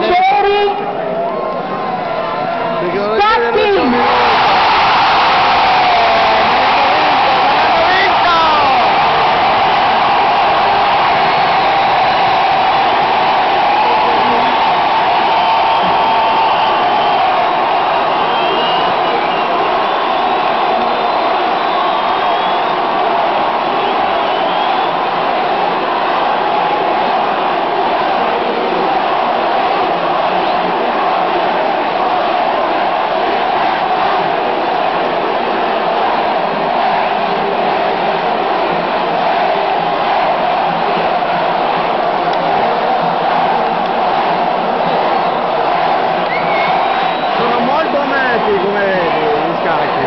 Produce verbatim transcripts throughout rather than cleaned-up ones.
arancieri, scatti! Come vedi, gli scacchi.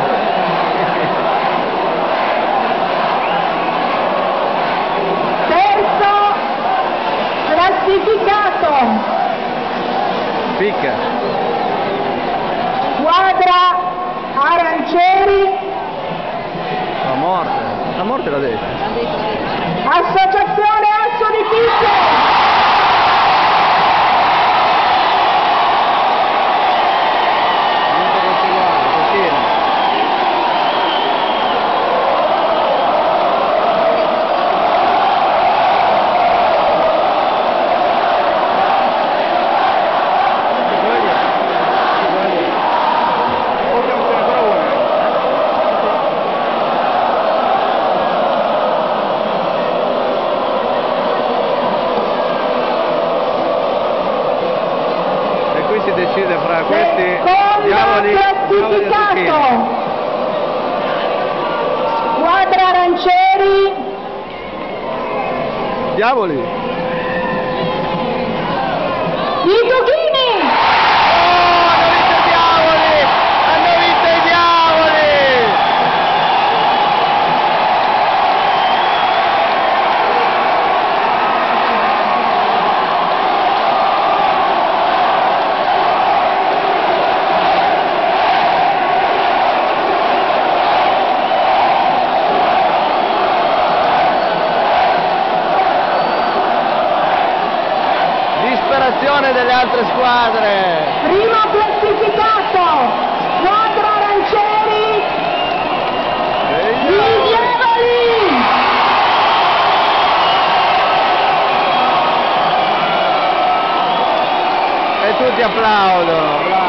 Terzo classificato, Picca. squadra arancieri, La morte. La morte l'ha detto. associazione Asso di Picche. Si decide fra questi diavoli, classificato, squadra arancieri, diavoli. i Dughini. Oh, hanno vinto i diavoli! Hanno vinto i diavoli! Disperazione delle altre squadre. Primo classificato, squadra arancieri, i Diavoli. E tutti applaudono.